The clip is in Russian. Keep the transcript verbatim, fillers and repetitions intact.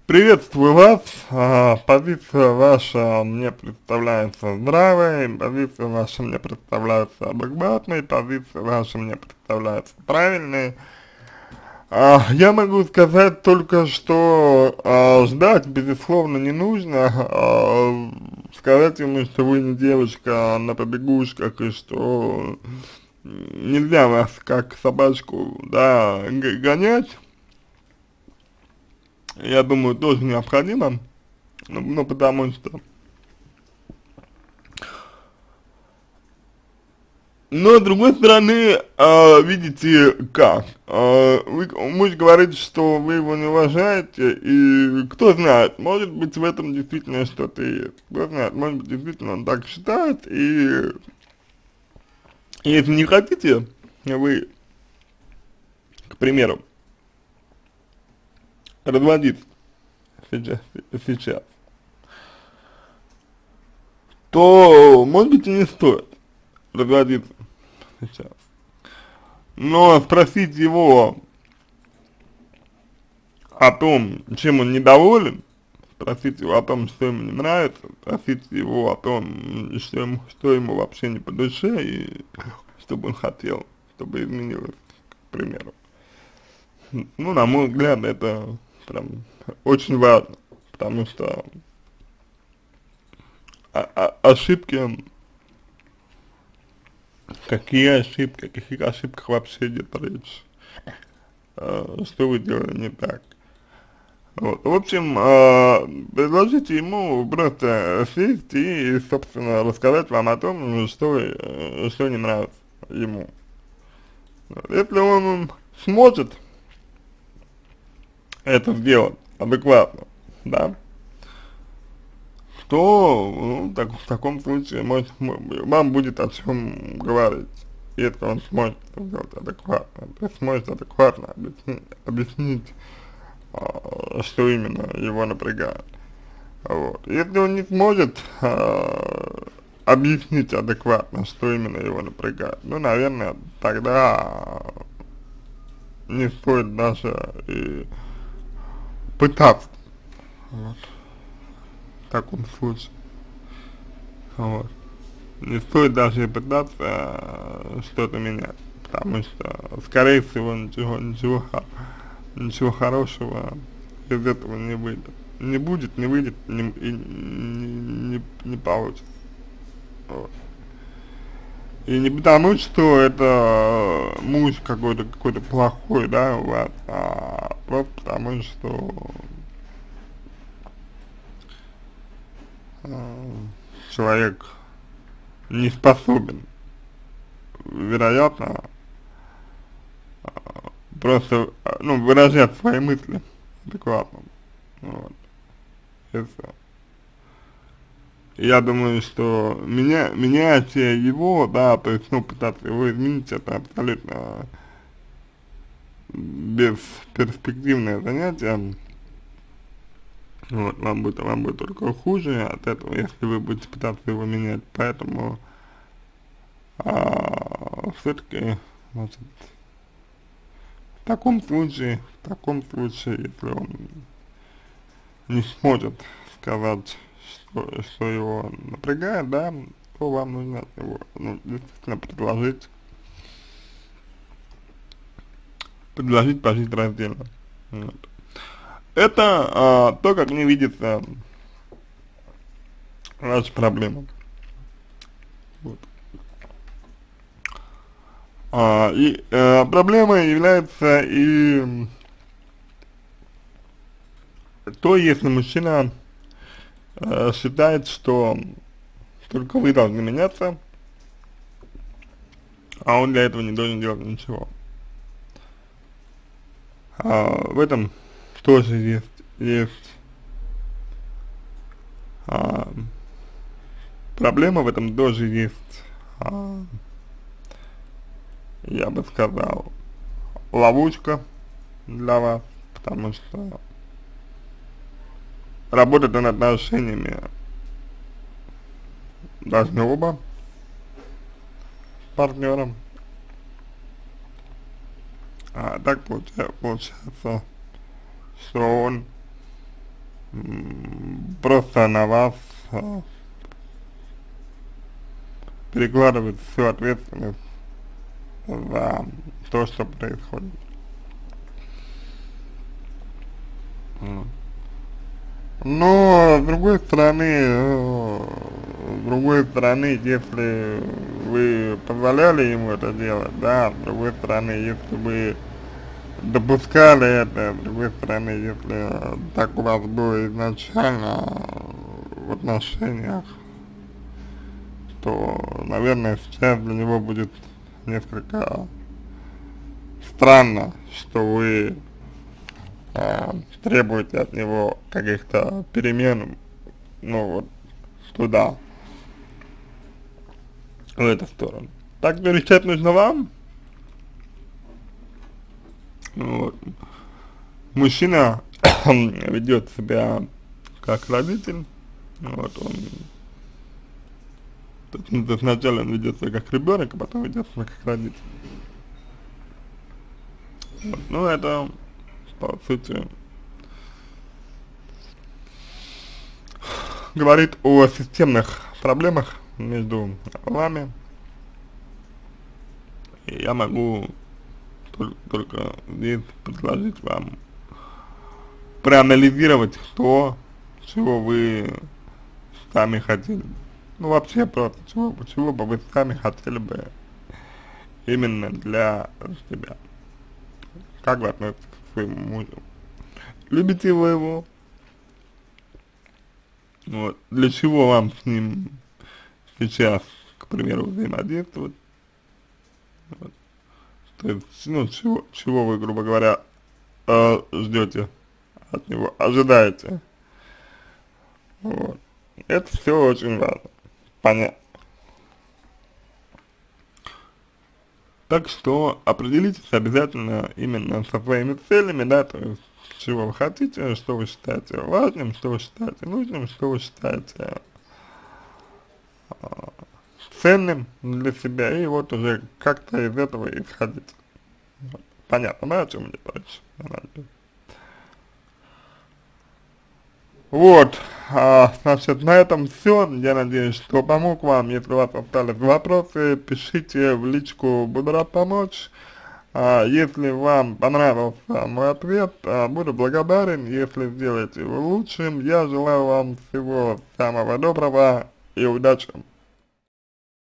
Приветствую вас. А, позиция ваша мне представляется здравой, позиция ваша мне представляется адекватной, позиция ваша мне представляется правильной. А, я могу сказать только, что а, ждать, безусловно, не нужно. А, сказать ему, что вы не девочка на побегушках и что нельзя вас как собачку, да, гонять, я думаю, тоже необходимо. Ну, ну, потому что... Но, с другой стороны, а, видите, как, а, вы, вы же говорите, что вы его не уважаете, и кто знает, может быть, в этом действительно что-то есть, кто знает, может быть, действительно он так считает, и если не хотите вы, к примеру, разводиться сейчас, сейчас, то, может быть, и не стоит разводиться сейчас. Но спросить его о том, чем он недоволен, спросить его о том, что ему не нравится, спросить его о том, что ему, что ему вообще не по душе и что бы он хотел, чтобы изменилось, к примеру. Ну, на мой взгляд, это прям очень важно, потому что о- о- ошибки, какие ошибки, о каких ошибках вообще идет речь, э, что вы делали не так. Вот. В общем, э, предложите ему просто сесть и, собственно, рассказать вам о том, что, э, что не нравится ему. Вот. Если он сможет это сделать адекватно, да, то, ну, так, в таком случае, может, вам будет о чем говорить, если он сможет это сделать адекватно, то есть сможет адекватно объяснить, объяснить а, что именно его напрягает. Вот. Если он не сможет а, объяснить адекватно, что именно его напрягает, ну, наверное, тогда не стоит даже и пытаться, вот, в таком случае, вот. Не стоит даже и пытаться а, что-то менять, потому что, скорее всего, ничего, ничего, ничего хорошего из этого не выйдет. Не будет, не выйдет, не, и не, не, не получится. Вот. И не потому, что это муж какой-то какой-то плохой, да, у вас, а просто потому, что э, человек не способен, вероятно, просто, ну, выражать свои мысли адекватно. Вот. И всё. Я думаю, что меня, менять его, да, то есть, ну, пытаться его изменить, это абсолютно бесперспективное занятие. Вот, вам будет, вам будет только хуже от этого, если вы будете пытаться его менять, поэтому а, все-таки, значит, в таком случае, в таком случае, если он не сможет сказать, что, что его напрягает, да, то вам нужно его, ну, действительно предложить, предложить пожить раздельно. Вот. Это а, то, как мне видится ваша проблема. Вот. А, и э, проблемой является и то, если мужчина э, считает, что только вы должны меняться, а он для этого не должен делать ничего. А, в этом тоже есть, есть а, проблема, в этом тоже есть, а, я бы сказал, ловушка для вас, потому что работать над отношениями должны оба партнера. А так получается, получается, что он м, просто на вас а, перекладывает всю ответственность за то, что происходит. Вот. Но, с другой стороны, э, с другой стороны, если вы позволяли ему это делать, да, с другой стороны, если вы допускали это, с другой стороны, если э, так у вас было изначально в отношениях, то, наверное, сейчас для него будет несколько странно, что вы э, требуете от него каких-то перемен, ну вот, туда, в эту сторону. Так что решать нужно вам. Вот. Мужчина ведет себя как родитель, вот, он то есть сначала он ведет себя как ребенок, а потом ведет себя как родитель. Вот. Ну, это, по сути, говорит о системных проблемах между вами. И я могу тол только здесь предложить вам проанализировать то, чего вы сами хотели. Ну, вообще просто, чего, чего бы вы сами хотели бы именно для себя. Как вы относитесь к своему мужу? Любите вы его? Вот. Для чего вам с ним сейчас, к примеру, взаимодействовать? Вот. То есть, ну, чего, чего вы, грубо говоря, э, ждете от него, ожидаете? Вот. Это все очень важно понять. Так что определитесь обязательно именно со своими целями, да, то есть чего вы хотите, что вы считаете важным, что вы считаете нужным, что вы считаете э, ценным для себя, и вот уже как-то из этого исходить. Вот. Понятно, да, о чем идет речь? Вот, а, значит, на этом все. Я надеюсь, что помог вам. Если у вас остались вопросы, пишите в личку, буду рад помочь. А, если вам понравился мой ответ, а, буду благодарен, если сделаете его лучшим. Я желаю вам всего самого доброго и удачи.